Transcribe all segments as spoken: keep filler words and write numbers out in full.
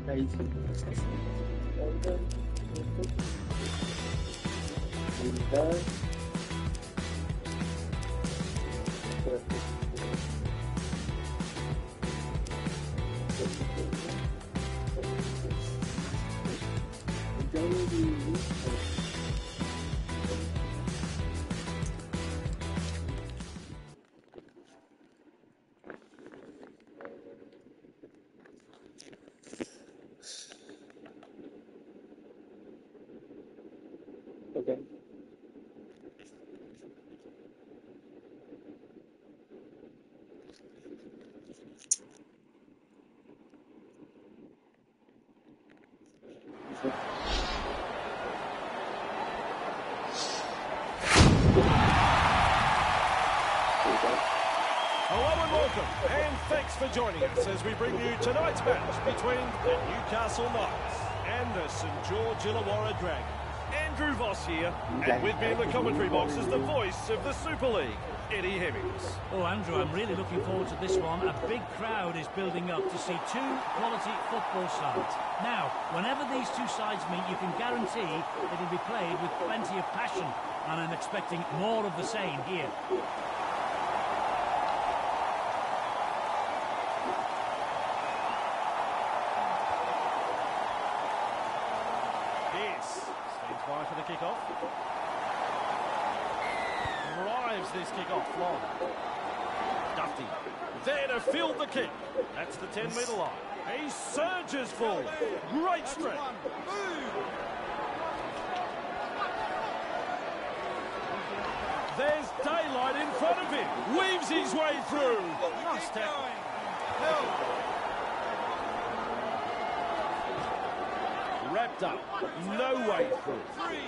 Okay. Hello and welcome, and thanks for joining us as we bring you tonight's match between the Newcastle Knights and the St George Illawarra Dragons. Andrew Voss here, and with me in the commentary box is the voice of the Super League, Eddie Hemmings. Oh, Andrew, I'm really looking forward to this one. A big crowd is building up to see two quality football sides. Now, whenever these two sides meet, you can guarantee it'll be played with plenty of passion, and I'm expecting more of the same here. Stands by for the kick-off. Drives this kick-off long. Duffy there to field the kick. That's the ten metre line. He surges forward. Great strength. There's daylight in front of him. Weaves his way through. Nice tackle. Wrapped up, no way through.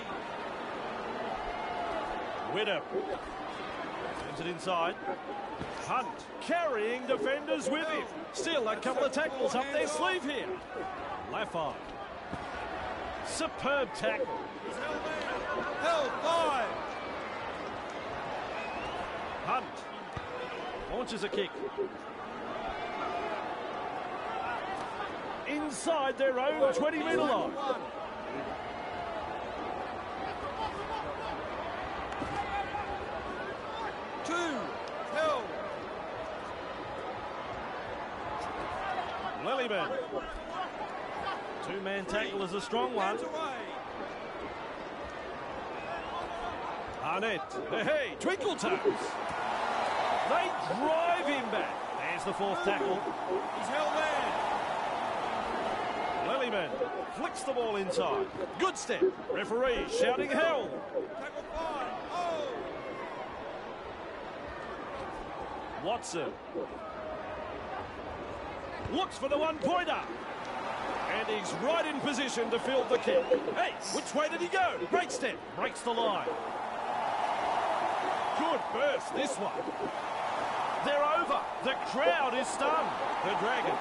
Widder turns it inside. Hunt carrying defenders with him. Still a couple of tackles up their sleeve here. Laffey. Superb tackle. Held by. Hunt launches a kick. Inside their own twenty metre line. Two, held. Lillyman. Two-man tackle is a strong one. Arnett. Hey, hey, Twinkle Toes. They drive him back. There's the fourth tackle. He's held there. Lillyman flicks the ball inside. Good step. Referee shouting hell. Tackle five. Oh. Watson looks for the one-pointer. And he's right in position to field the kick. Hey, which way did he go? Great step. Breaks the line. Good burst, this one. They're over. The crowd is stunned. The Dragon.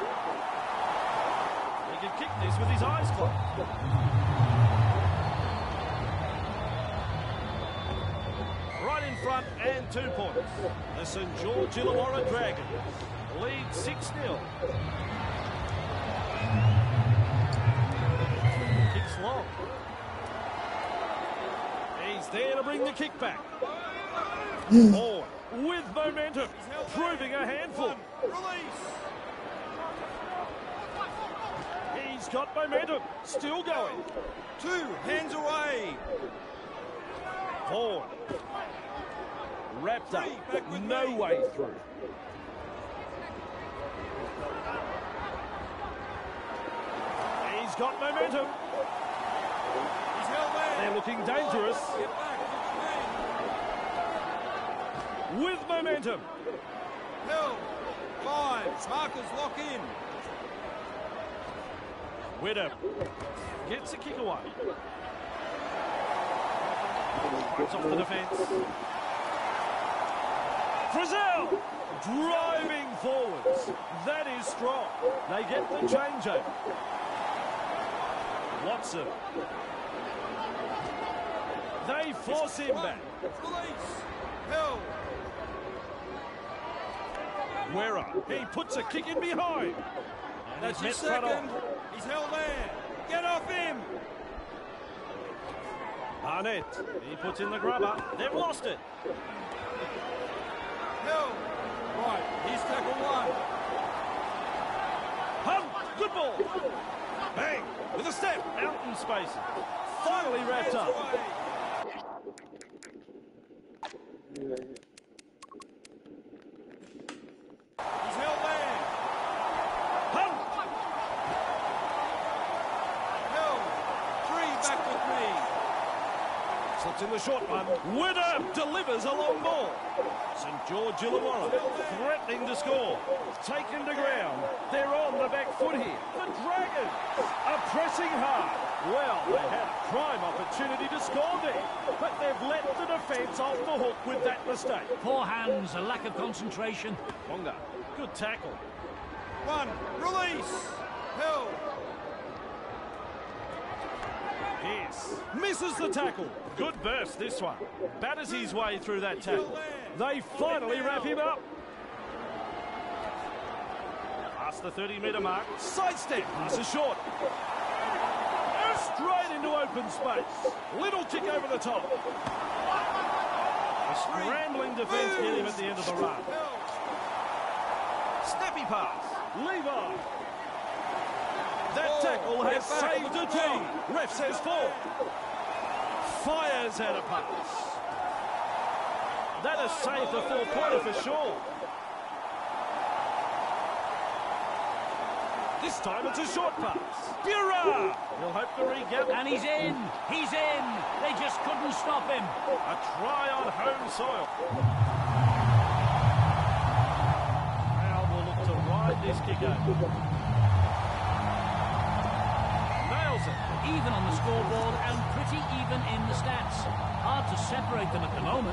He can kick this with his eyes closed. Right in front and two points. The St George Illawarra Dragons lead six nil. Kicks long. He's there to bring the kick back. Forward with momentum, proving a handful. Release. He's got momentum, still going. Two hands away. Forward. Wrapped up, no way through. He's got momentum. He's held there. They're looking dangerous. With momentum. Held. Five. Markers lock in. Widder gets a kick away. Runs off the defence. Frizzell driving forwards. That is strong. They get the changeover. Watson. They force him back. Release. Held. Werra. He puts a kick in behind. And that's his second. He's held there. Get off him. Barnett, he puts in the grubber. They've lost it. Held. Right, he's tackle one. Hunt, good ball. Bang, with a step, out in spaces. Finally wrapped up. He's held there. Hunt. Held. Three back with me. Slips in the short one. Winner delivers a long ball. St George Illawarra threatening to score. Taken to ground. They're on the back foot here. The Dragons are pressing hard. Well, they had a prime opportunity to score there, but they've let the defence off the hook with that mistake. Poor hands, a lack of concentration. Wonga, good tackle. One. Release. Held. Pierce misses the tackle. Good burst this one. Batters his way through that tackle. They finally wrap him up. Past the thirty metre mark. Sidestep. Passes short. Straight into open space. Little kick over the top. A scrambling defence get him at the end of the run. Snappy pass. Levi. That tackle has saved a team. Ref says four. Fires out a pass. That has saved a four-pointer for sure. This time it's a short pass. Bureau! He'll hope to regather. And he's in. He's in. They just couldn't stop him. A try on home soil. Now we'll look to ride this kick over. Nails it. Even on the scoreboard and pretty even in the stats. Hard to separate them at the moment.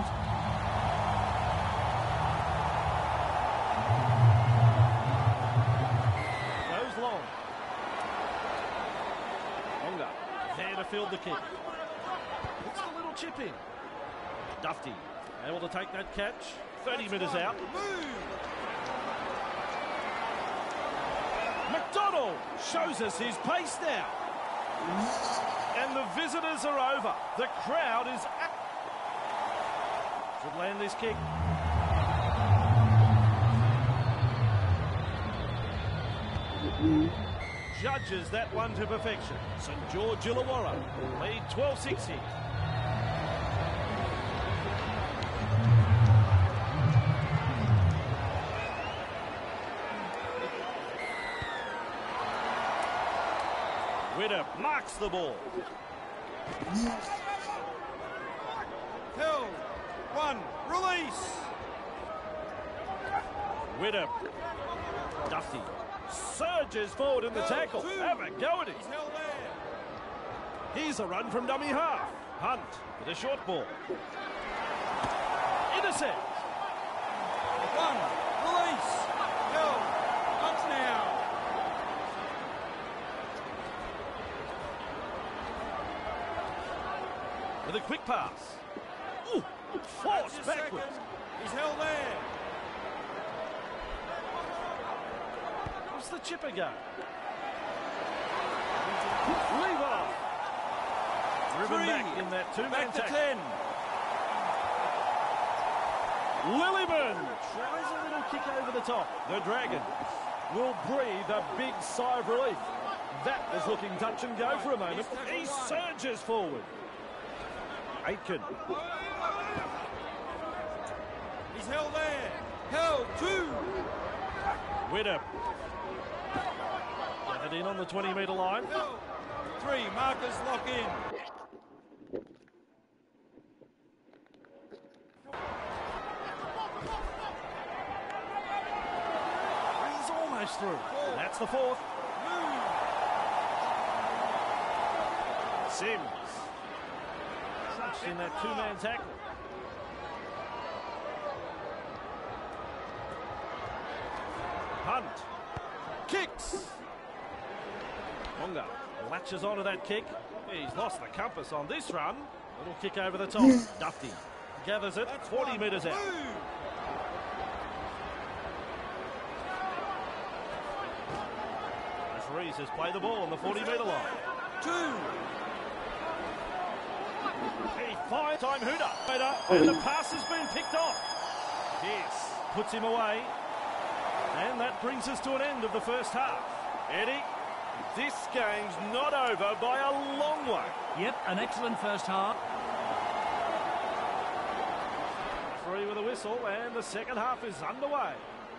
There to field the kick. Puts the little chip in. Dufty able to take that catch. thirty metres out. McDonald shows us his pace now. And the visitors are over. The crowd is at... Should land this kick. Judges that one to perfection. St George Illawarra lead twelve six here. Widdop marks the ball. Held. One. Release. Widdop. Dufty surges forward in the tackle. Have a go at him. He's held there. Here's a run from dummy half. Hunt with a short ball. Intercept. One. Release. Held. Up now. With a quick pass. Ooh, forced backwards. Second. He's held there. What's the chipper go? Levi. Driven Three. back in that two-man Back to tackle. ten. Lilliman tries a little kick over the top. The Dragons will breathe a big sigh of relief. That was looking touch and go for a moment. He surges forward. Aitken. He's held there. Held. Two. Widdop. Gathered in on the twenty metre line. Held. Three. Markers lock in. He's almost through. That's the fourth. Sims. Touched in that two-man tackle. Hunt. Kicks. Wonga latches onto that kick. He's lost the compass on this run. Little kick over the top. Dufty gathers it forty metres out. A Referees has played the ball on the forty metre line. Two. He finds time Hooter. And the pass has been picked off. Yes, puts him away. And that brings us to an end of the first half. Eddie, this game's not over by a long way. Yep, an excellent first half. Free with a whistle, and the second half is underway.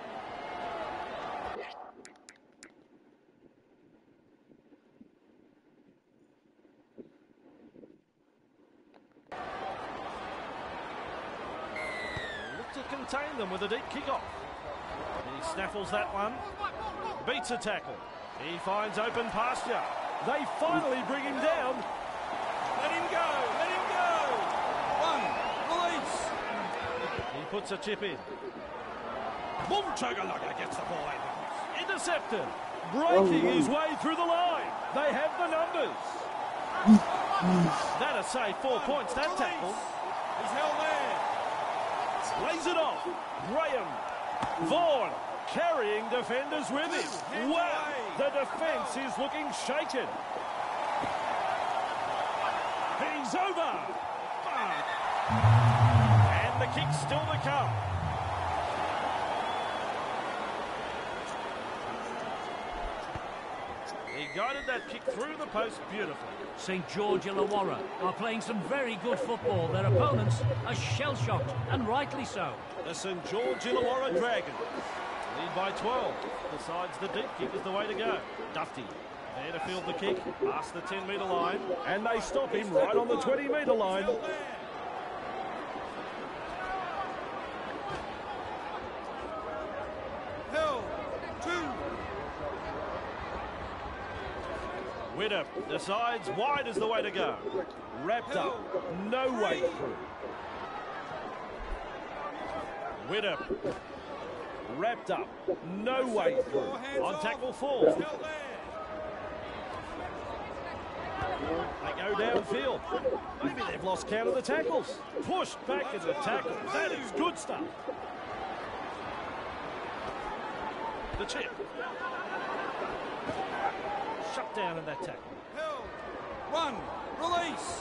Look to contain them with a deep kick-off. He snaffles that one. Beats a tackle. He finds open pasture. They finally bring him down. Let him go. Let him go. One. Release. He puts a chip in. Mumchagalaga gets the ball out. Intercepted. Breaking his way through the line. They have the numbers. That'll save four points, that tackle. He's held there. Lays it off. Graham. Vaughan carrying defenders with him. Wow, the defence is looking shaken. He's over. And the kick's still to come. He guided that kick through the post beautifully. St George Illawarra are playing some very good football. Their opponents are shell-shocked, and rightly so. The St George Illawarra Dragons lead by twelve. Decides the deep kick is the way to go. Dufty there to field the kick past the ten metre line, and they stop him right on the twenty metre line. Held. Two. Widder decides wide is the way to go. Wrapped up, no way through. Widder wrapped up, no way through. On tackle four. They go downfield. Maybe they've lost count of the tackles. Pushed back in the tackle. That is good stuff. The chip. Shut down in that tackle. Held. One. Release.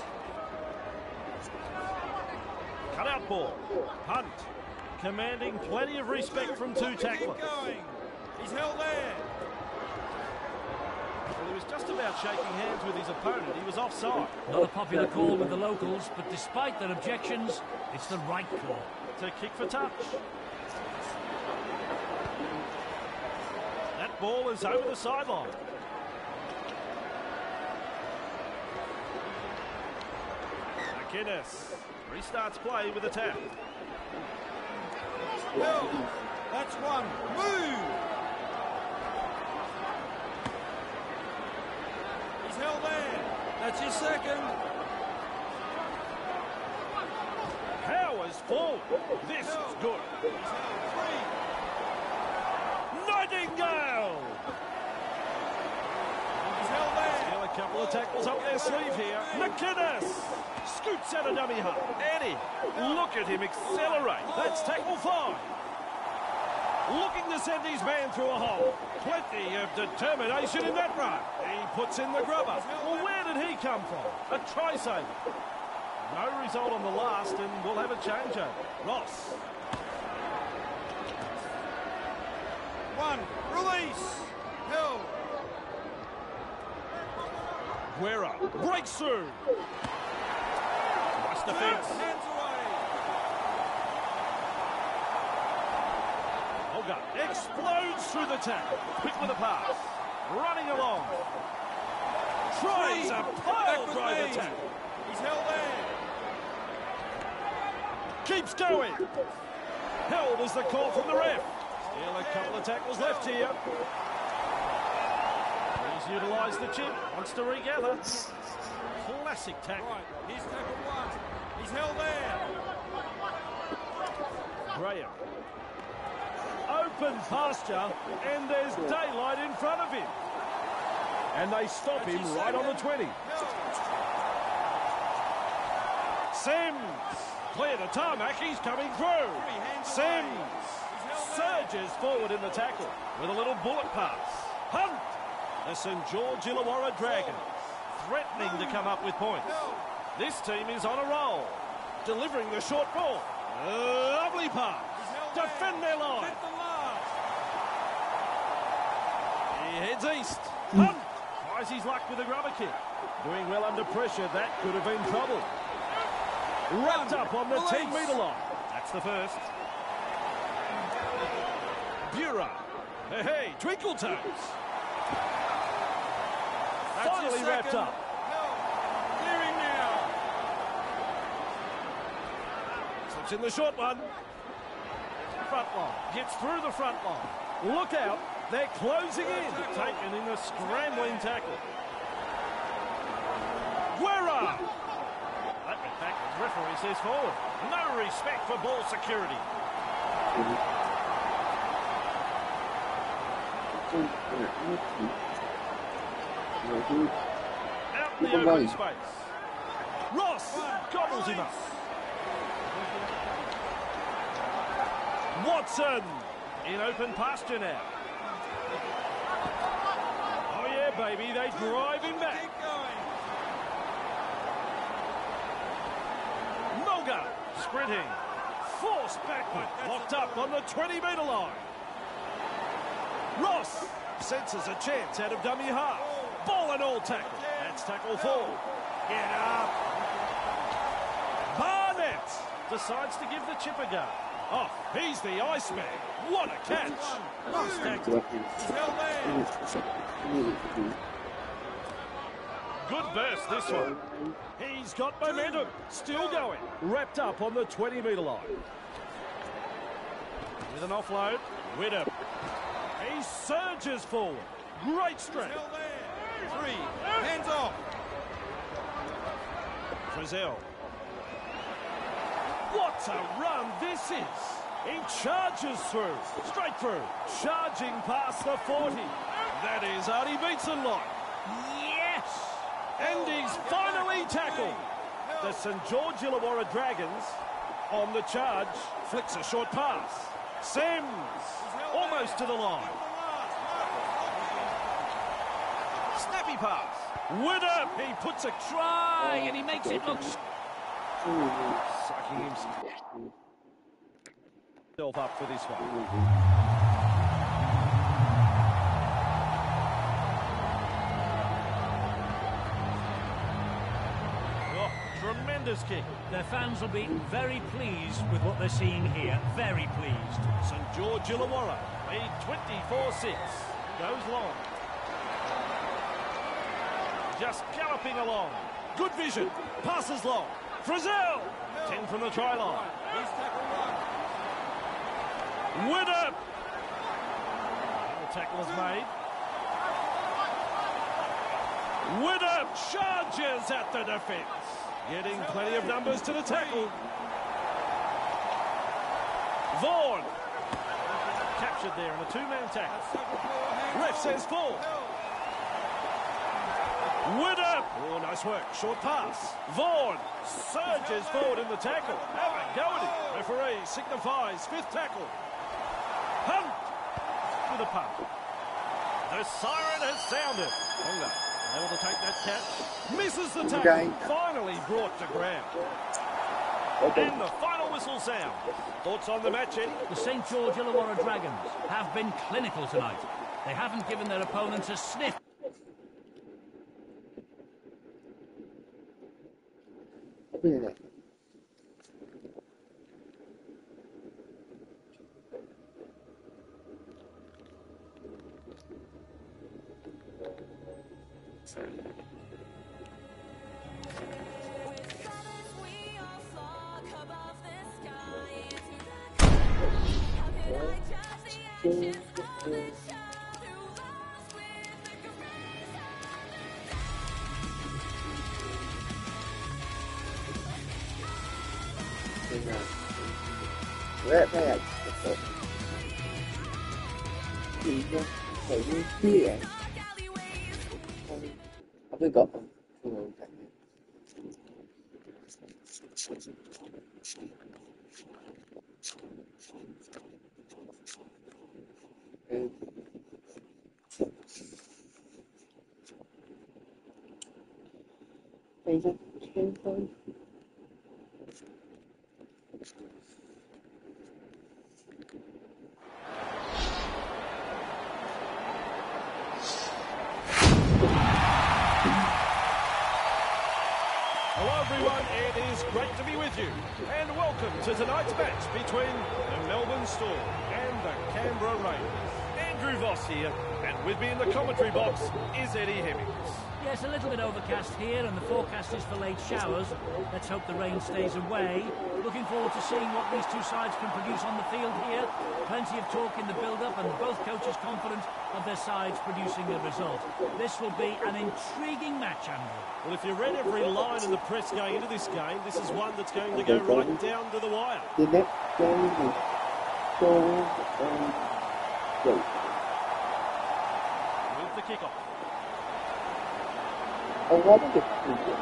Cut out ball. Punt. Commanding plenty of respect from two tacklers. Keep going. He's held there. Well, he was just about shaking hands with his opponent. He was offside. Not a popular call with the locals, but despite their objections, it's the right call. To kick for touch. That ball is over the sideline. McInnes restarts play with a tap. Held. That's one. Move. He's held there. That's his second. Powers forward. This is good. He's held three. Nightingale. He's held there. Still a couple of tackles up their sleeve here. McInnes scoots out a dummy half. Eddie, look at him accelerate. That's tackle five. Looking to send his man through a hole. Plenty of determination in that run. He puts in the grubber. Well, where did he come from? A try saver. No result on the last, and we'll have a changeover. Ross. One. Release. Held. Guerra breaks through. Nice defence. Hands away. Olga explodes through the tackle. Quick with a pass. Running along. Tries a pile Back with driver me. tackle. He's held there. Keeps going. Held is the call from the ref. Still a couple of tackles left here. He's utilised the chip. Wants to regather. Classic tackle. Right. He's tackle one. He's held there. Graham. Open pasture, and there's daylight in front of him. And they stop him right on the twenty. Sims. Clear to tarmac, he's coming through. Sims surges forward in the tackle with a little bullet pass. Hunt The Saint George Illawarra Dragons, threatening to come up with points. This team is on a roll, delivering the short ball. Lovely pass. Defend their line. He heads east. Hunt tries his luck with a grubber kick. Doing well under pressure. That could have been trouble. Wrapped up on the ten metre line. That's the first. Bura. Hey, hey, Twinkle Toes. Finally wrapped up. Clearing now. Slips in the short one. Front line. Gets through the front line. Look out. They're closing in. Taken in a scrambling tackle. Guerra. That went back. The referee says forward. No respect for ball security. Out in the open space. Ross gobbles him up. Watson in open pasture now. Oh yeah, baby, they drive him back. Keep going. Mulga sprinting. Forced backward. Locked up on the twenty metre line. Ross senses a chance out of dummy half. Ball and all tackle. That's tackle four. Get up. Barnett decides to give the chip a go. Oh, he's the Iceman. What a catch. Nice tackle. Well there. Good burst, this one. He's got momentum. Still going. Wrapped up on the twenty metre line. With an offload. Widder. He surges forward. Great strength. Well there. Three. Hands off. Frizzell. What a run this is. He charges through. Straight through. Charging past the forty. That is Artie Beetson-like. Yes! And he's finally tackled. The Saint George Illawarra Dragons on the charge. Flicks a short pass. Sims almost to the line. Snappy pass. Widder. He puts a Try, and he makes it look... Sucking himself up for this one. Oh, tremendous kick. Their fans will be very pleased with what they're seeing here. Very pleased. Saint George Illawarra, lead twenty-four six. Goes long. Just galloping along. Good vision. Passes long. Frizzell. ten from the try line. He's tackle one. Widder. The tackle is made. Widder charges at the defence. Getting plenty of numbers to the tackle. Vaughan. Captured there in a two-man tackle. Ref says four. Widder. Oh, nice work. Short pass. Vaughan surges forward in the tackle. Have a go at it. Referee signifies fifth tackle. Hunt with a punt. The siren has sounded. Ponga able to take that catch. Misses the tackle. Okay. Finally brought to ground. Okay. And the final whistle sound. Thoughts on the match, Eddie? The Saint George Illawarra Dragons have been clinical tonight. They haven't given their opponents a sniff. Yeah. Rep này gì chứ phải như kia không biết gọt không Jason. Jason. Hello everyone, it is great to be with you. And welcome to tonight's match between the Melbourne Storm and the Canberra Raiders. Andrew Voss here, and with me in the commentary box is Eddie Hemmings. Yes, a little bit overcast here, and the forecast is for late showers. Let's hope the rain stays away. Looking forward to seeing what these two sides can produce on the field here. Plenty of talk in the build-up, and both coaches confident of their sides producing a result. This will be an intriguing match, Andrew. Well, if you read every line in the press going into this game, this is one that's going to go right down to the wire. The next game is Storm and Raiders. With the kickoff. I love this season.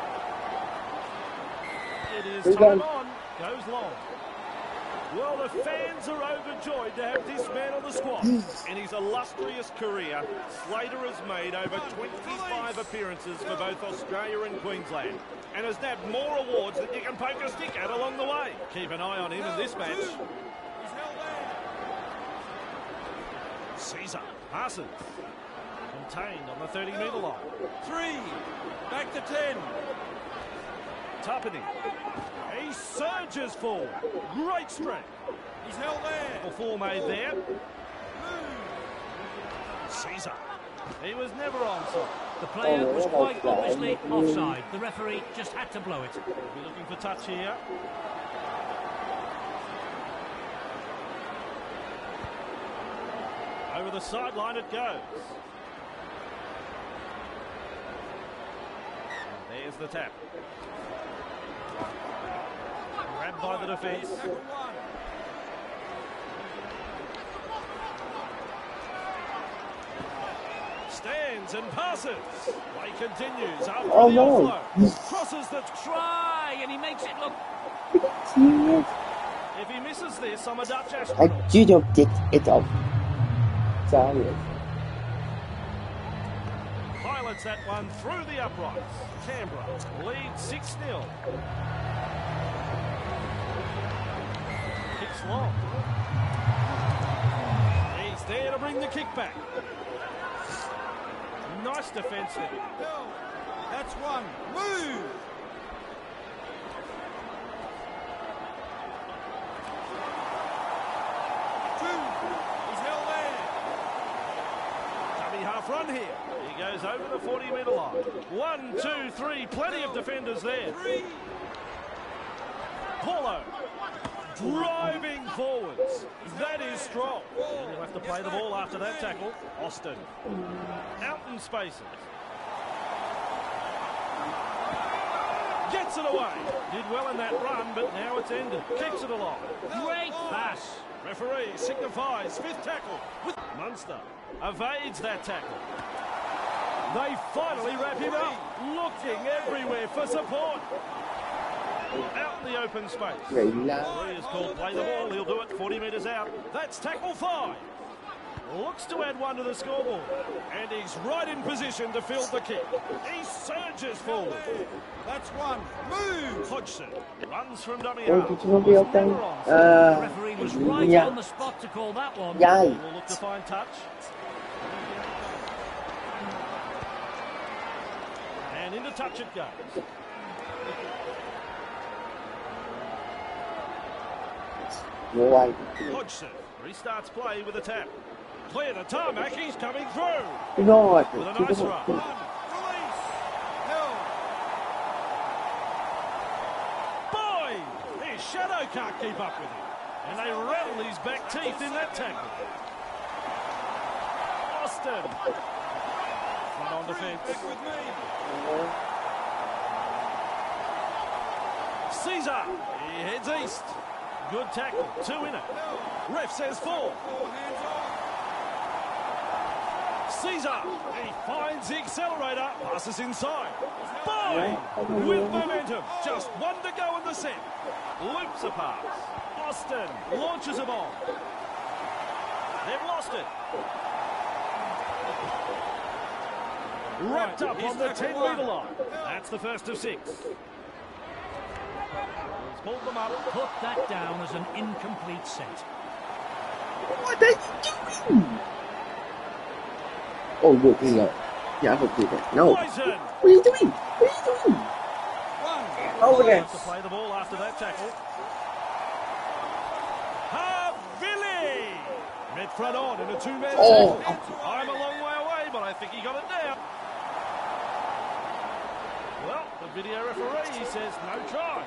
It is Here time goes. on, goes long. Well, the fans are overjoyed to have this man on the squad. In his illustrious career, Slater has made over twenty-five appearances for both Australia and Queensland, and has nabbed more awards than you can poke a stick at along the way. Keep an eye on him in this match. Caesar passes. Contained on the thirty metre line. Three. Back to ten. Tuppeny. He surges forward. Great strength. He's held there. Well, four made there. Caesar. He was never onside. The player Oh, was yeah, quite offside. obviously offside. The referee just had to blow it. We're looking for touch here. Over the sideline it goes. And there's the tap. Grabbed by the defence. Tackle one. Stands and passes. Play continues after Oh, the no. offload. Crosses the Try, and he makes it look... Serious? If he misses this, I'm a Dutch I astronaut. didn't get it off. Sorry. Pilots that one through the uprights. Canberra leads six nil. Kicks long. He's there to bring the kick back. Nice defence there. Held. That's one. Move. Two. He's held there. Dummy half run here. He goes over the forty metre line. One, two, three. Plenty of defenders there. Three. Paulo driving forwards. That is strong. And he'll have to play the ball after that tackle. Austin out in spaces. Gets it away. Did well in that run, but now it's ended. Kicks it along. Great pass. Referee signifies fifth tackle. With Munster evades that tackle. They finally wrap him up. Looking everywhere for support. Out in the open space. Relax. Referee is called play the ball. He'll do it forty metres out. That's tackle five. Looks to add one to the scoreboard. And he's right in position to field the kick. He surges forward. That's one. Move. Hodgson runs from dummy Oh, half. did you want to be Was open? never onside. The Uh, referee was right yeah. on the spot to call that one. Yeah. We'll look to find touch. And into touch it goes. Right. Hodgson restarts play with a tap. Clear the tarmac, he's coming through. Right. With a nice run. One. Release. Held. Boy, his shadow can't keep up with him. And they rattle his back teeth in that tackle. Austin. Front on defence. Stick with me. Caesar. He heads east. Good tackle. Two in it. Ref says four. Four hands off. Caesar. He finds the accelerator. Passes inside. Boy, with momentum. Just one to go in the set. Loops a pass. Austin launches a ball. They've lost it. Wrapped up on the ten metre line. That's the first of six. He's pulled them up. Put that down as an incomplete set. What are you doing? Oh, look, he's like, yeah, I would do that. No. Poison. What are you doing? What are you doing? Over there. To play the ball after that tackle. Havili! Met front on in a two-man Oh. tackle. I'm a long way away, but I think he got it down. Well, the video referee says no try.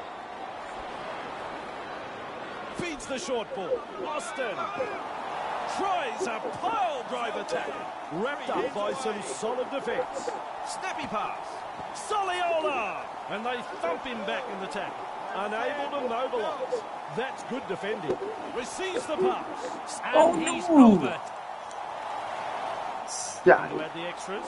Feeds the short ball. Austin tries a pile driver tackle. Wrapped up by some solid defence. Snappy pass. Soliola! And they thump him back in the tackle. Unable to mobilise. That's good defending. Receives the pass. And Oh, he's no. over. Yeah. Who had the extras?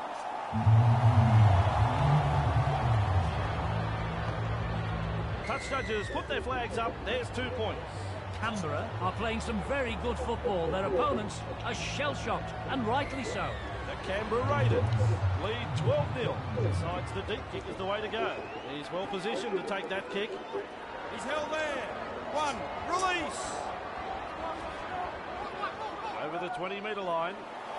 Touch judges put their flags up. There's two points. Canberra are playing some very good football. Their opponents are shell-shocked, and rightly so. The Canberra Raiders lead twelve nil. Decides the deep kick is the way to go. He's well positioned to take that kick. He's held there. One. Release. Over the twenty metre line.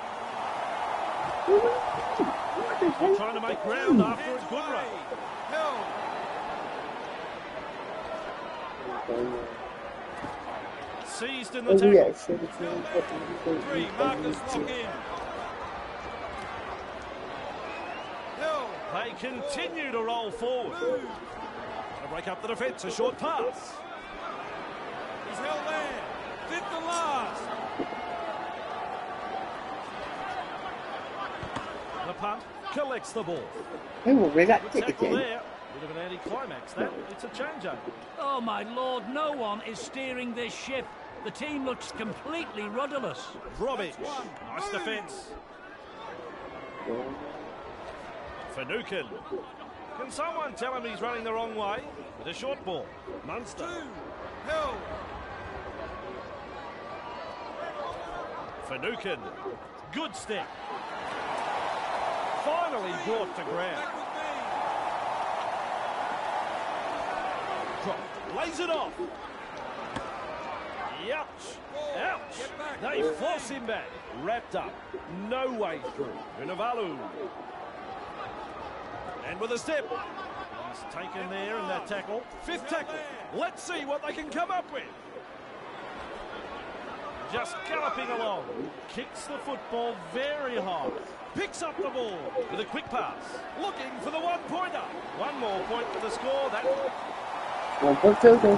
What the hell? Trying to make ground after a good run. Held. Seized in the Oh, tackle. yeah, seventeen, Three. Marcus lock in. Held. They continue to roll forward. Move. To break up the defence, a short pass. He's held there. Fifth and last. The punt collects the ball. Hey, well, we got Good tickets tackle in. there. Bit of an anti-climax that. It's a change-up. Oh, my Lord, no one is steering this ship. The team looks completely rudderless. Robic. Nice defence. Finucane. Can someone tell him he's running the wrong way? With a short ball. Munster. Two. Held. Finucane. Good step. Finally brought to ground. Back with Drop. Lays it off. Ouch. Ouch. They force him back. Wrapped up. No way through. Vunivalu. And with a step. He's taken there in that tackle. Fifth tackle. Let's see what they can come up with. Just galloping along. Kicks the football very high. Picks up the ball with a quick pass. Looking for the one-pointer. One more point for the score. That One point field goal.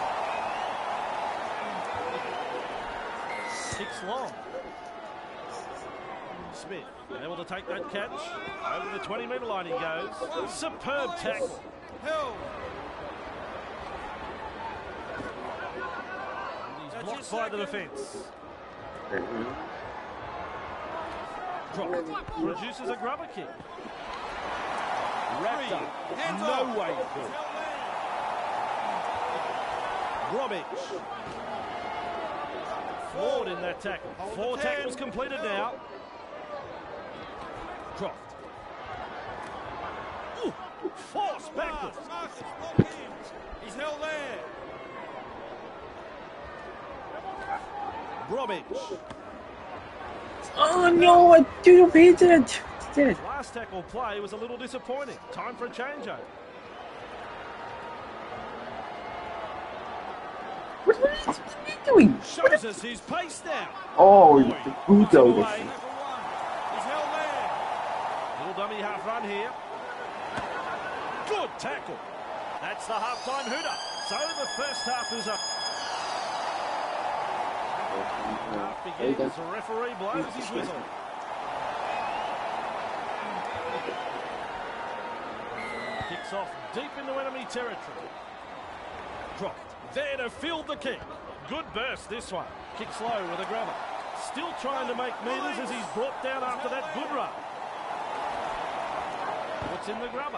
kicks long. Smith able to take that catch. Over the twenty metre line he goes. Superb tackle. Held. And he's blocked by the defence. Drop. Produces a grubber kick. Wrapped up. Hands No off. way He's through. held there. Robic. Flawed in that tackle. Four the ten. tackles completed now. Croft. Ooh, force backwards. Marcus lock in. He's held there. Robic. Oh no, I do beat it. Did it. Last tackle play was a little disappointing. Time for a changeover. What are you doing? Shows us his pace now. Oh, Boy, the puts him bulldozer. away. Tackle one. He's held there. Little dummy half run here. Good tackle. That's the half-time hooter. So the first half is up. Half begins. The referee blows his whistle. Kicks off deep into enemy territory. Croft there to field the kick. Good burst this one. Kicks low with a grubber. Still trying to make metres as he's brought down after that good run. What's in the grubber?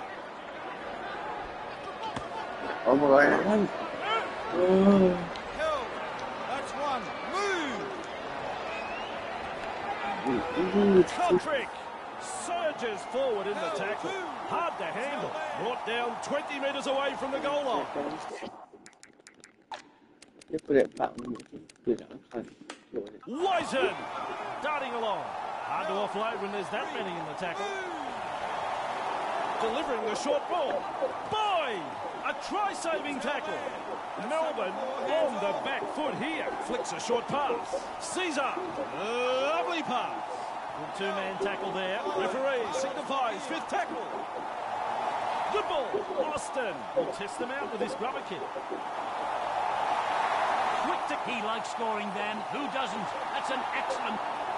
Oh my God. Oh. Held. That's one. Move. Kotrick surges forward in the tackle. Hard to handle. Brought down twenty metres away from the goal line. Wyson darting along. Hard to offload when there's that many in the tackle. Delivering the short ball. Boy! A try-saving tackle. Melbourne on the back foot here. Flicks a short pass. Caesar. Lovely pass. Good two-man tackle there. Referee signifies fifth tackle. Good ball. Austin will test them out with his grubber kick. Quick to he likes scoring then. Who doesn't? That's an excellent...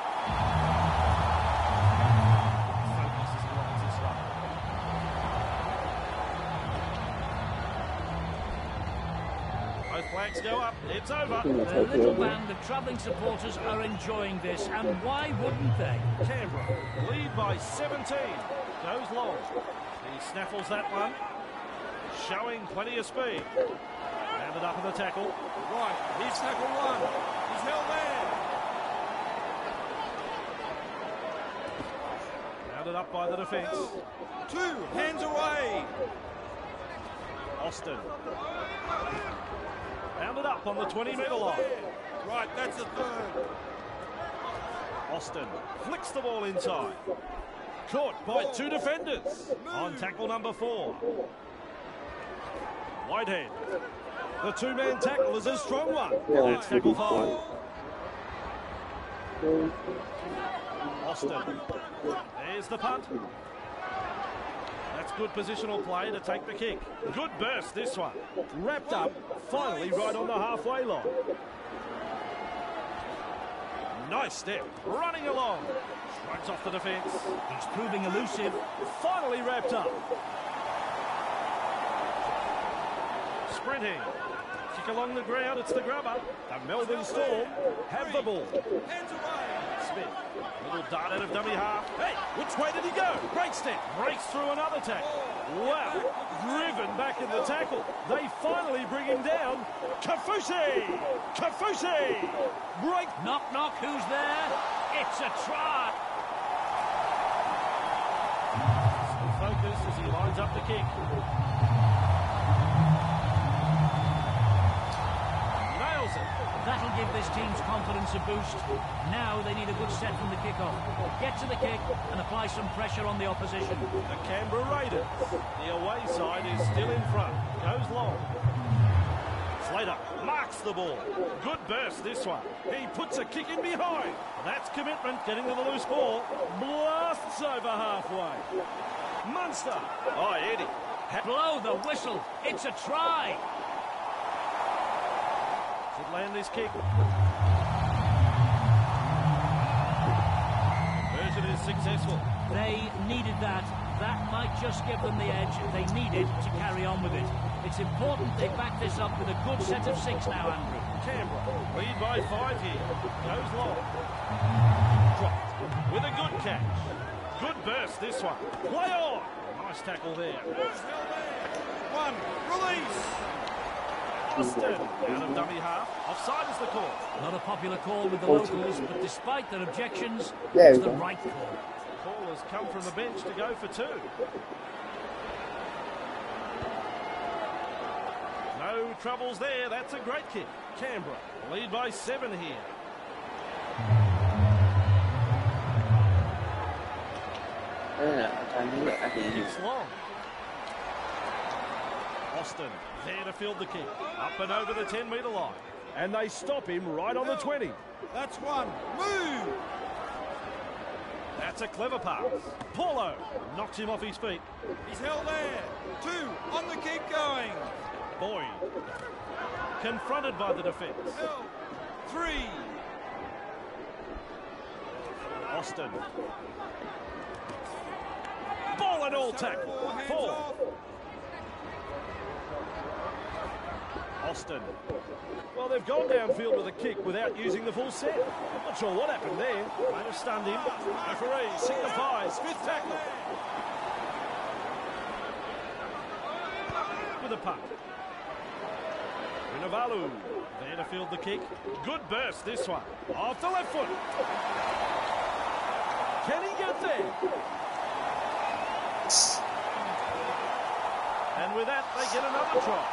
Both flags go up. It's over. The little band of travelling supporters are enjoying this, and why wouldn't they? Canberra lead by seventeen. Goes long. He snaffles that one. Showing plenty of speed. Rounded up in the tackle. Right, here's tackle one. He's held there. Rounded up by the defence. Two, hands away. Austin. Rounded up on the twenty metre line. Right, that's the third. Austin flicks the ball inside. Caught by two defenders on tackle number four. Whitehead. The two-man tackle is a strong one. That's tackle five. Austin. There's the punt. That's good positional play to take the kick. Good burst, this one. Wrapped up, finally right on the halfway line. Nice step, running along. Strikes off the defence. He's proving elusive. Finally wrapped up. Sprinting. Kick along the ground, it's the grubber. The Melbourne Storm have the ball. Hands away. Smith, little dart out of dummy half. Hey, which way did he go? Great step, breaks through another tackle. Wow, driven back in the tackle. They finally bring him down. Kafusi! Kafusi! Break. Knock, knock, who's there? It's a try. Focus as he lines up the kick. Nails it. That'll give this team's confidence a boost. Now they need a good set from the kick-off. Get to the kick and apply some pressure on the opposition. The Canberra Raiders. The away side is still in front. Goes long. Slater marks the ball. Good burst, this one. He puts a kick in behind. That's commitment, getting to the loose ball. Blasts over halfway. Munster. Oh, Eddie. Blow the whistle. It's a try. Should land this kick. Conversion is successful. They needed that. That might just give them the edge they needed to carry on with it. It's important they back this up with a good set of six now, Andrew. Canberra lead by five here. Goes long. Dropped with a good catch. Good burst, this one. Play on. Nice tackle there. One, release. Austin out of dummy half. Offside is the call. Not a popular call with the locals, but despite their objections, There it's we the go. right call. The call has come from the bench to go for two. No troubles there. That's a great kick. Canberra lead by seven here. Kicks long. Austin there to field the kick. Up and over the ten metre line. And they stop him right on the twenty. That's one. Move. That's a clever pass. Paulo knocks him off his feet. He's held there. Two, on the kick going. Boyd confronted by the defence. Held. Three. Austin. Ball and all tackle. Hands Four. off. Austin. Well, they've gone downfield with a kick without using the full set. Not sure what happened there. Might have stunned him. Referee signifies fifth tackle. With a punt. Rinavalu there to field the kick. Good burst, this one. Off the left foot. Can he get there. And with that, they get another try.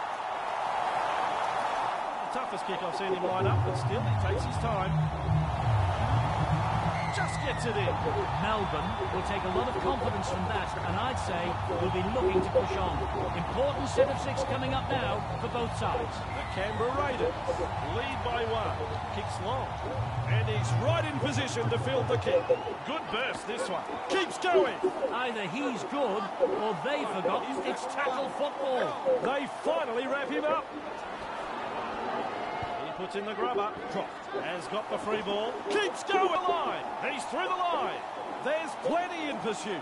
The toughest kick I've seen him line up, but still, he takes his time. Just gets it in. Melbourne will take a lot of confidence from that, and I'd say will be looking to push on. Important set of six coming up now for both sides. The Canberra Raiders lead by one. Kicks long. And he's right in position to field the kick. Good burst, this one. Keeps going. Either he's good, or they've forgotten it's tackle football. They finally wrap him up. He puts in the grubber. Dropped. Has got the free ball. Keeps going. Line. He's through the line. There's plenty in pursuit.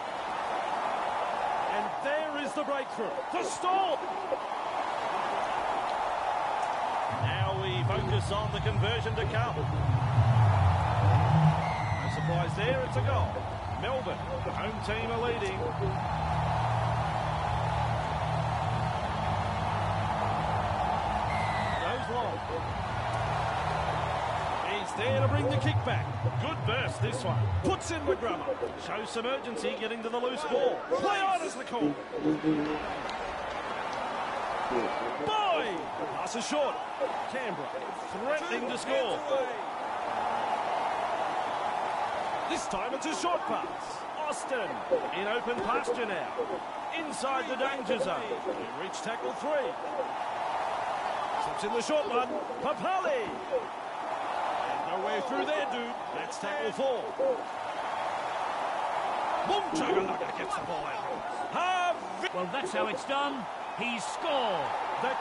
And there is the breakthrough. The stall. Now we focus on the conversion to come. No surprise there. It's a goal. Melbourne, the home team, are leading. Goes long. He's there to bring the kick back. Good burst, this one. Puts in the grubber. Shows some urgency getting to the loose ball. Play on as the call. Boy! Pass is short. Canberra threatening to score. This time it's a short pass. Austin in open pasture now. Inside the danger zone. We reach tackle three. Slips in the short one. Papali. No way through there, dude. That's tackle four. Boom, Chugalaga gets the ball out. Have Well, that's how it's done. He's scored. that.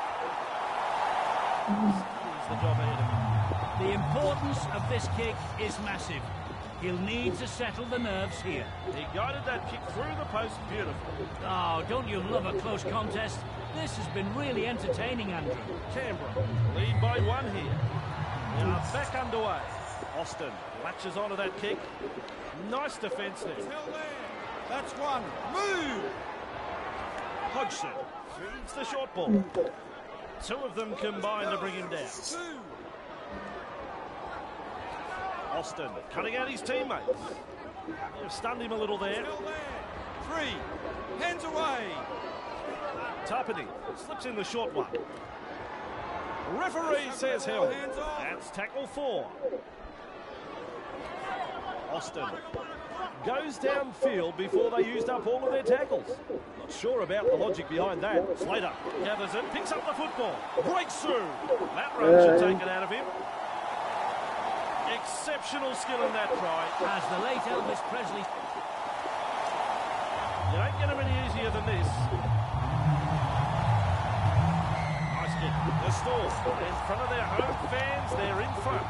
He's the job ahead of him. The importance of this kick is massive. He'll need to settle the nerves here. He guided that kick through the post beautifully. Oh, don't you love a close contest? This has been really entertaining, Andrew. Canberra lead by one here. They are back underway. Austin latches onto that kick. Nice defence there. That's one. Move! Hodgson feeds the short ball. Two of them combine to bring him down. Two. Austin cutting out his teammates. They've stunned him a little there. Still there. Three. Hands away. Tapani slips in the short one. Referee says held. That's tackle four. Austin goes downfield before they used up all of their tackles. Not sure about the logic behind that. Slater gathers it, picks up the football, breaks through. That run should take it out of him. Exceptional skill in that try. As the late Elvis Presley... You don't get them any easier than this. Nice kick. The stall in front of their home fans. They're in front.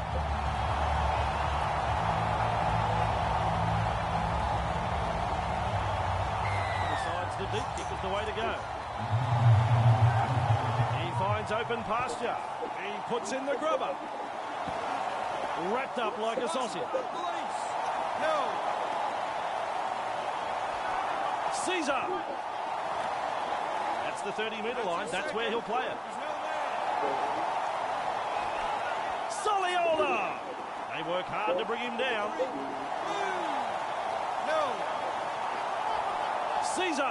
Decides the deep kick is the way to go. He finds open pasture. He puts in the grubber. Wrapped up like a sausage. Police. Held. Caesar. That's the thirty metre line. That's where he'll play it. He's held there. Soliola. They work hard to bring him down. Held. Caesar.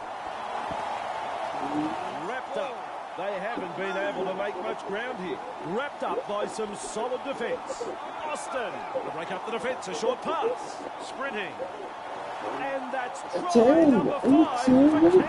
Wrapped up. They haven't been able to make much ground here. Wrapped up by some solid defence. Austin to break up the defence. A short pass. Sprinting. And that's try number five for Camp.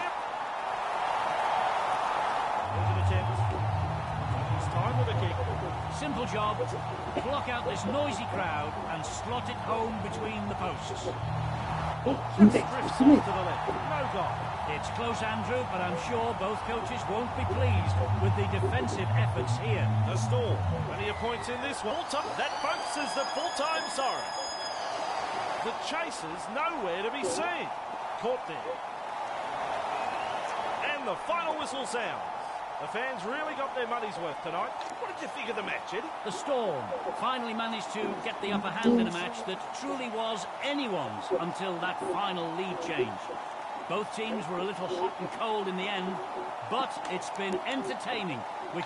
There's an attempt. He's time with a kick. Simple job. Block out this noisy crowd and slot it home between the posts. Just drifts off to the left. No goal. It's close, Andrew, but I'm sure both coaches won't be pleased with the defensive efforts here. The stall. Plenty of points in this one. That, folks, is the full-time siren. The chasers nowhere to be seen. Caught there. And the final whistle sounds. The fans really got their money's worth tonight. What did you think of the match, Eddie? The Storm finally managed to get the upper hand in a match that truly was anyone's until that final lead change. Both teams were a little hot and cold in the end, but it's been entertaining, which...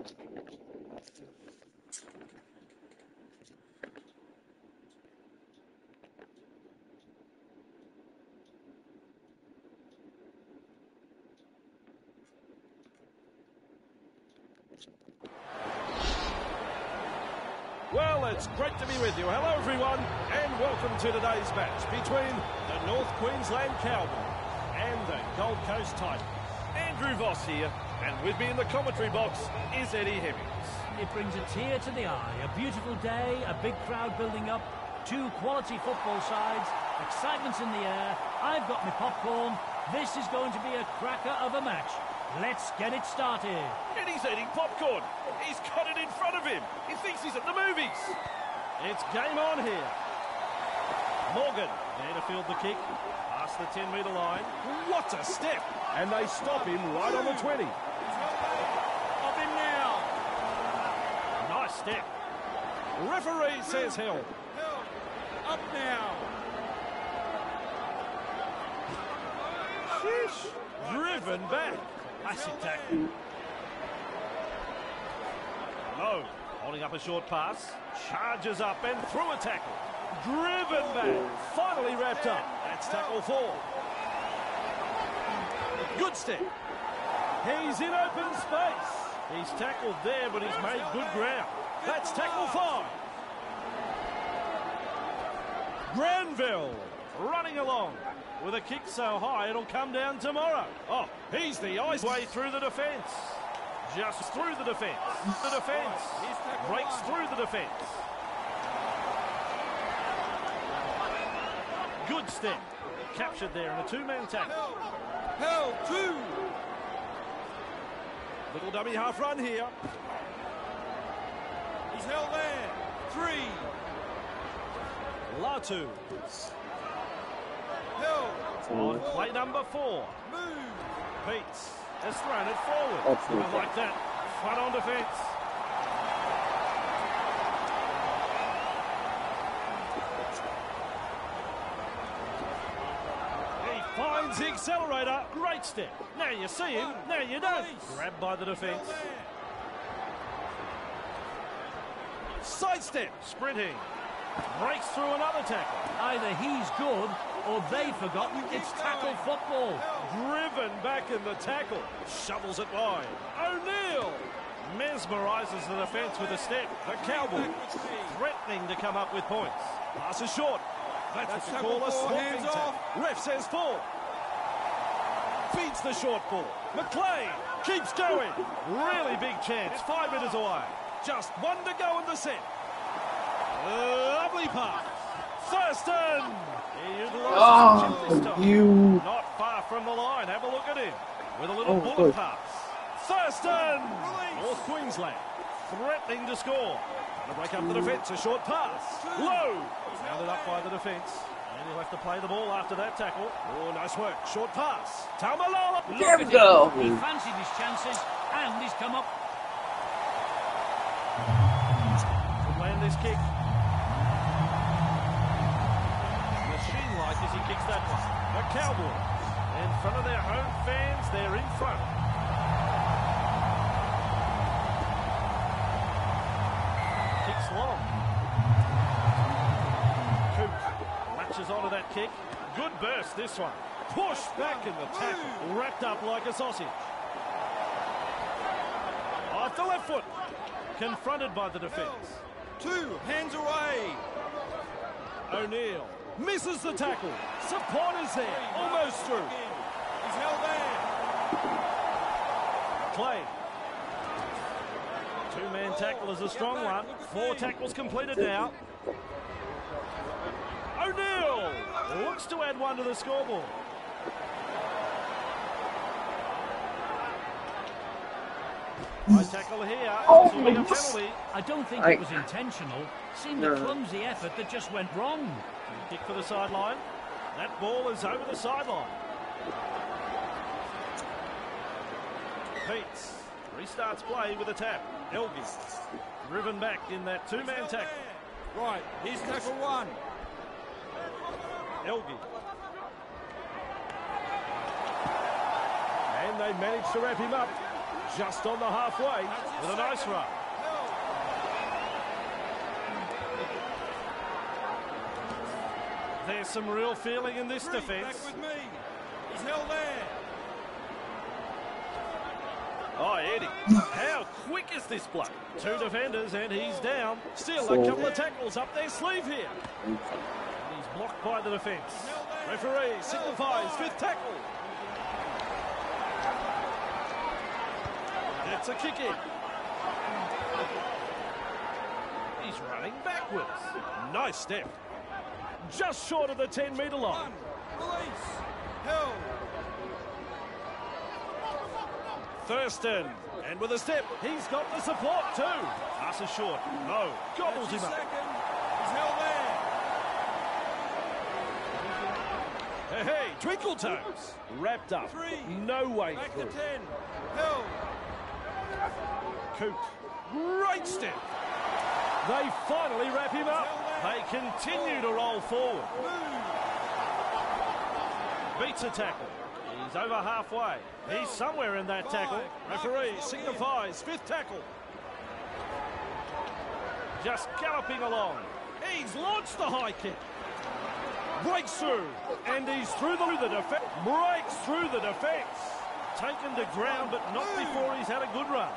Well, it's great to be with you. Hello, everyone, and welcome to today's match between the North Queensland Cowboys and the Gold Coast Titans. Andrew Voss here, and with me in the commentary box is Eddie Hemmings. It brings a tear to the eye. A beautiful day, a big crowd building up, two quality football sides, excitement's in the air. I've got my popcorn. This is going to be a cracker of a match. Let's get it started. And he's eating popcorn. He's got it in front of him. He thinks he's at the movies. It's game on here. Morgan there to field the kick. Past the ten metre line. What a step. And they stop him right on the twenty. Up in now. Nice step. Referee says held. Help. Up now. Sheesh. Driven back. Classic tackle. Lowe holding up a short pass. Charges up and through a tackle. Driven back. Finally wrapped up. That's tackle four. Good step. He's in open space. He's tackled there, but he's made good ground. That's tackle five. Granville running along with a kick so high it'll come down tomorrow. Oh, he's the ice way through the defence. Just through the defence. The defence. Breaks through the defence. Good step. Captured there in a two-man tackle. Held two. Little dummy half run here. He's held there. Three. Latu Held. on play number four. Move. Peets has thrown it forward. That's Something good. like that. Front on defence. He finds the accelerator. Great step. Now you see him. Now you don't. Grabbed by the defence. Sidestep. Sprinting. Breaks through another tackle. Either he's good or they've forgotten it's tackle football. Driven back in the tackle. Shovels it wide. O'Neill mesmerises the defence with a step. The Cowboys threatening to come up with points. Pass is short. That's, That's what you call a tackle four, swapping hands tackle. off. Ref says four. Feeds the short ball. McLean keeps going. Really big chance. Five metres away. Just one to go in the set. Lovely pass. Thurston. He utilises the chip this Oh, time. you. Not far from the line. Have a look at him. With a little Oh, bullet good. pass. Thurston. Release. North Queensland. Threatening to score. Trying to break up the defence. A short pass. Low. Rounded up by the defence. And he'll have to play the ball after that tackle. Oh, nice work. Short pass. Taumaloa. Look There at we him. go. He fancied his chances and he's come up. Could land this kick. Machine-like as he kicks that one. The Cowboys. In front of their home fans, they're in front. Kicks long. Coop latches onto that kick. Good burst, this one. Push back in the tackle. Wrapped up like a sausage. Off the left foot. Confronted by the defence. Two. Hands away. O'Neill misses the tackle. Support is there. Almost through. He's held there. Clay. Two-man tackle is a strong one. Four tackles completed now. O'Neill looks to add one to the scoreboard. High tackle here. Oh, This will be a yes. penalty. I don't think I- it was intentional. Seemed No. a clumsy effort that just went wrong. Kick for the sideline. That ball is over the sideline. Peets restarts play with a tap. Elgin driven back in that two-man tackle. Right. Here's tackle one. Elgin. And they managed to wrap him up. Just on the halfway with a nice run. There's some real feeling in this Three, defence. back with me. He's held there. Oh, Eddie, how quick is this bloke? Two defenders and he's down. Still a couple of tackles up their sleeve here. And he's blocked by the defence. Referee signifies fifth tackle. That's a kick in. He's running backwards. Nice step. Just short of the ten metre line. Release. Held. Thurston, and with a step, he's got the support too. Passes short, no, gobbles him up. Second. He's held there. Hey, hey, Twinkle Toes, wrapped up, Three. no way Back through. to ten. Held. Coot, great step. They finally wrap him up. They continue to roll forward. Beats a tackle. He's over halfway. He's somewhere in that tackle. Referee signifies fifth tackle. Just galloping along. He's launched the high kick. Breaks through. And he's through the, the defence. Breaks through the defence. Taken to ground, but not before he's had a good run.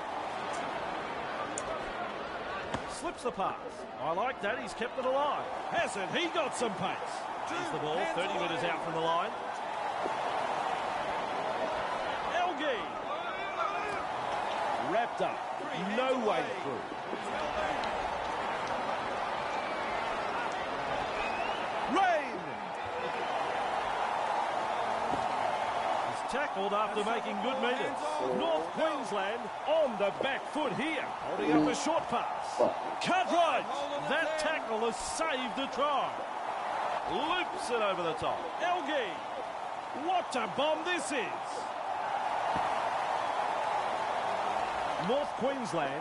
Slips the pass. I like that. He's kept it alive. Hasn't he got some pace? Here's the ball. thirty metres out from the line. Wrapped up, no way through. Rain! He's tackled after making good metres. North Queensland on the back foot here, holding up a short pass. Cartwright! That tackle has saved a try. Loops it over the top. Elgie! What a bomb this is! North Queensland.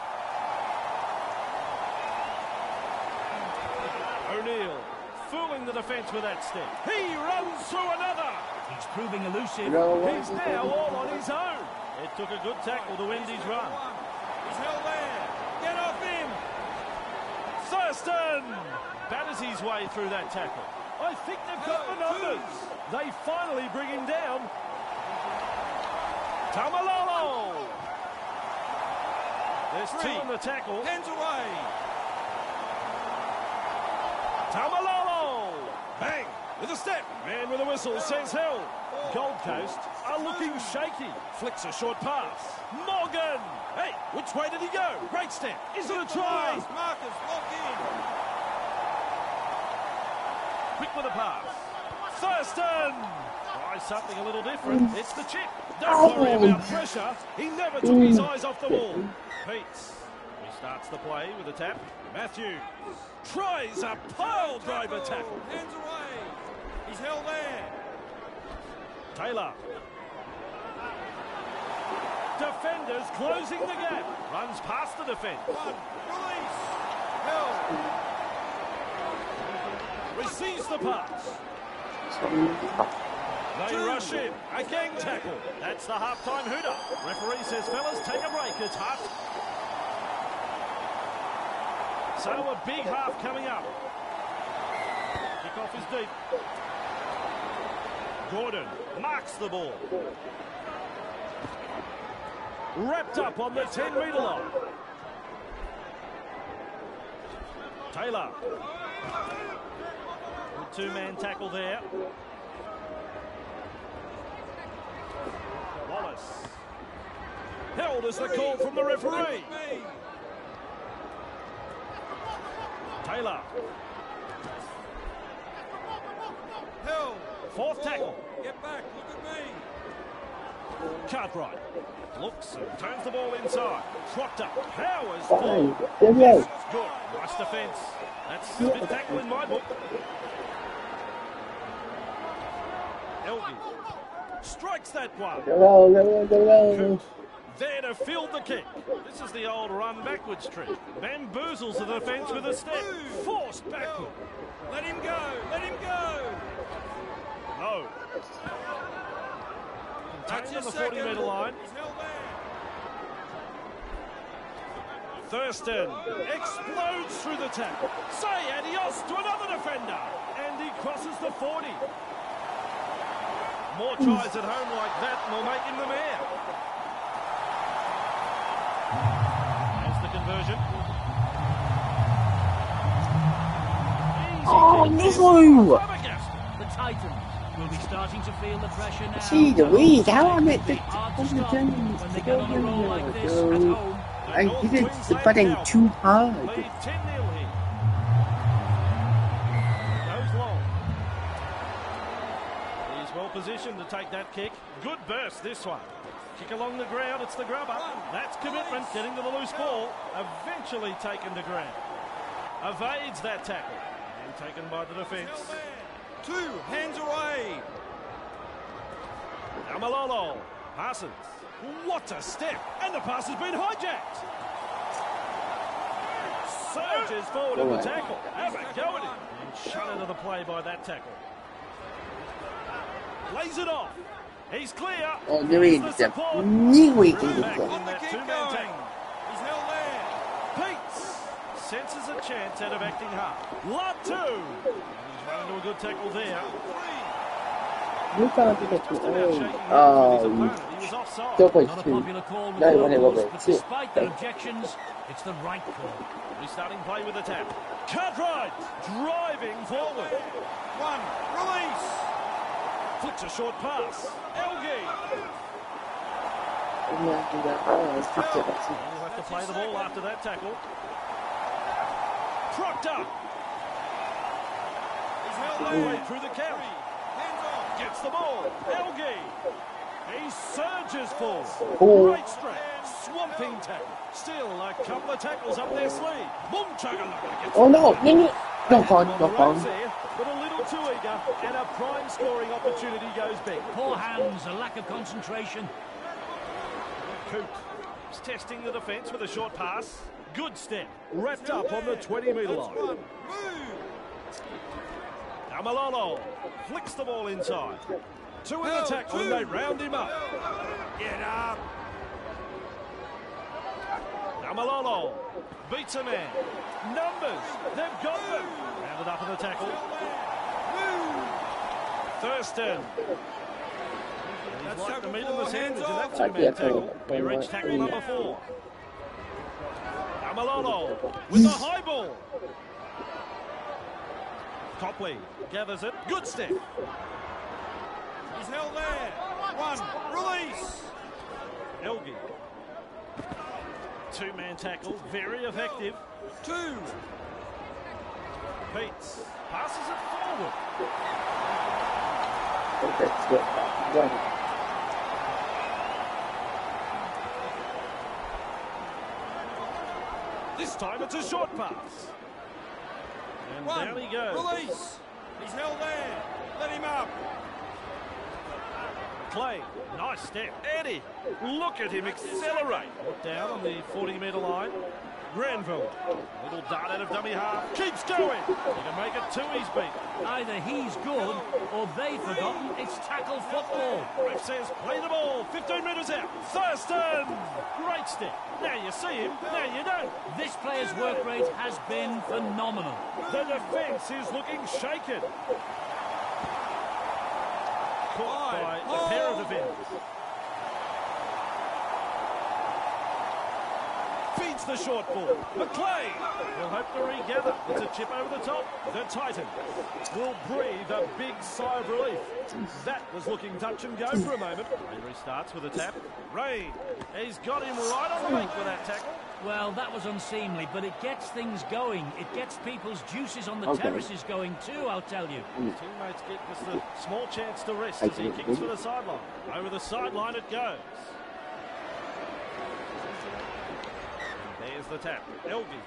O'Neill fooling the defence with that step. He runs through another. He's proving elusive. He's now all on his own. It took a good tackle to end his run. He's held there. Get off him. Thurston batters his way through that tackle. I think they've got the numbers. They finally bring him down. Tamalolo. There's two on the tackle. Hands away. Tamalolo. Bang. With a step. Man with a whistle says hell. Gold Coast are looking shaky. Flicks a short pass. Morgan. Hey, which way did he go? Great step. Is it a try? Marcus, lock in. Quick with a pass. Thurston. Try something a little different. It's the chip. Don't worry about pressure. He never took his eyes off the ball. Peets restarts the play with a tap. Matthews tries a pile driver tackle. Hands away. He's held there. Taylor. Defenders closing the gap. Runs past the defence. One. Release. Held. Receives the pass. They rush in. A gang tackle. That's the half-time hooter. Referee says, fellas, take a break. It's hot. So a big half coming up. Kick-off is deep. Gordon marks the ball. Wrapped up on the ten metre line. Taylor. Good two-man tackle there. Wallace. Held as the call from the referee. Taylor. Held. Fourth tackle. Get back. Look at me. Cartwright. Looks and turns the ball inside. Proctor powers ball. Good. Good. Nice defence. That's a big tackle in my book. Elgie strikes that one. Go, go, go, go. There to field the kick. This is the old run backwards trick. Bamboozles the defence with a step. Forced backward. Let him go. Let him go. No. Contained on the forty metre line. He's held there. Thurston explodes through the tackle. Say adios to another defender. And he crosses the forty. More tries at home like that and will make him the mayor. There's the conversion. Oh, no! The Titans will be starting to feel the pressure now. See the way how I met the Hard to on the stop turn when they to get go on a roll like this at in home. I hit it the button too hard. Lead ten nil here. Goes long. He's well positioned to take that kick. Good burst this one. Kick along the ground, it's the grubber. That's commitment, getting to the loose ball. Eventually taken to ground. Evades that tackle. And taken by the defence. Two hands away. Now Malolo passes. What a step! And the pass has been hijacked. Surges forward in the tackle. Have a go at him. And shut into the play by that tackle. Lays it off. He's clear. Oh, there is the new way to do Back it. in that two-man tackle. He's held there. Peets senses a chance out of acting hard. Latu. He's run into a good tackle there. You can't do that to Just about shaking me. hands with his Oh, opponent. He was offside. double Not a two. popular call with No, the whatever, locals, whatever. but See. despite their objections, it's the right call. Restarting play with a tap. Cartwright driving forward. One. Release. Flicks a short pass. Elgi. Yeah, do that. Oh, it's just He'll have to play the ball after that tackle. Proctor. He's held Way there. through the count. Hands off. Gets the ball. Elgi. He surges forward. Oh. Great strength. Swamping tackle. Still a couple of tackles up their sleeve. Boom chagalaka. Oh no, no, no. No fun, On no the fun. ropes there, but a little too eager, and a prime scoring opportunity goes big. Poor hands, a lack of concentration. Coop is testing the defence with a short pass. Good step. Wrapped up on the twenty metre line. Move. Now Malolo flicks the ball inside. Two in the Held, tackle and two. they round him up. Get up. Now Malolo beats a man. Numbers, they've got them. Rounded up in the tackle. Thurston. He's That's like the tackle meat in four, the sandwich hands of that off. two-man tackle. We reach tackle number four. Now Malolo with the high ball. Copley gathers it. Good step. He's held there. One. Release. Elgi. Two-man tackle, very effective. Two. Peets passes it forward. That's good. One. This time it's a short pass. And One. down he goes. Release. He's held there. Let him up. Clay, nice step. Eddie, look at him accelerate. Put down on the forty metre line. Granville, little dart out of dummy half. Keeps going. He can make it two, he's beat. Either he's good or they've forgotten it's tackle football. Ref says play the ball. fifteen metres out. Thurston. Great step. Now you see him, now you don't. This player's work rate has been phenomenal. The defence is looking shaken. Caught by a pair of defenders. Feeds the short ball. McLean will hope to regather. It's a chip over the top. The Titans will breathe a big sigh of relief. That was looking touch and go for a moment. He restarts with a tap. Rain. He's got him right on the bank with that tackle. Well, that was unseemly, but it gets things going. It gets people's juices on the Okay. terraces going too, I'll tell you. Teammates get just a small chance to rest as he kicks for the sideline. Over the sideline it goes. There's the tap. Elgi.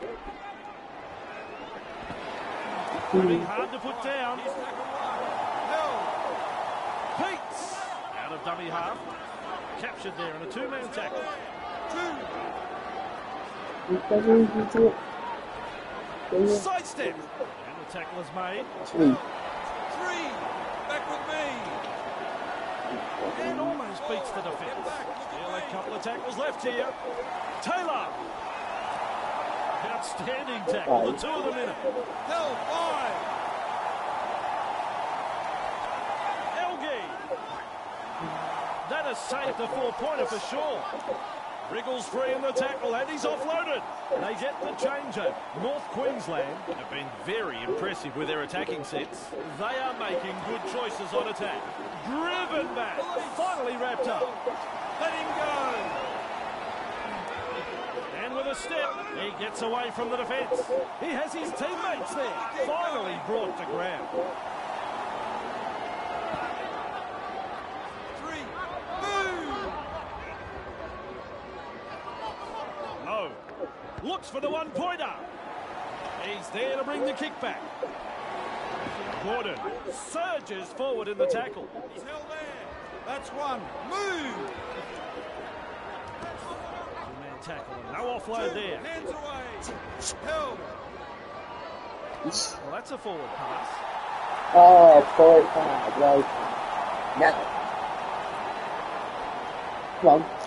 Moving hard to put down. Held. Peets out of dummy half. Captured there in a two-man tackle. Two. Sidestep. And the tackle is made. Three. Three. Back with me. And almost beats the defence. Still a couple of tackles left here. Taylor. Outstanding tackle, the two of them in it. Held by. Elgie. That has saved the four-pointer for sure. Wriggles free in the tackle and he's offloaded. They get the changeover. North Queensland have been very impressive with their attacking sets. They are making good choices on attack. Driven back. Finally wrapped up. Let him go. And with a step, he gets away from the defence. He has his teammates there. Finally brought to ground. Three. Move. Low. Looks for the one-pointer. He's there to bring the kick back. Gordon surges forward in the tackle. He's held there. That's one. Move. Two-man tackle and no offload Two. there. Hands away. Held. Well, that's a forward pass. Oh, forward pass, right. Now. Come on.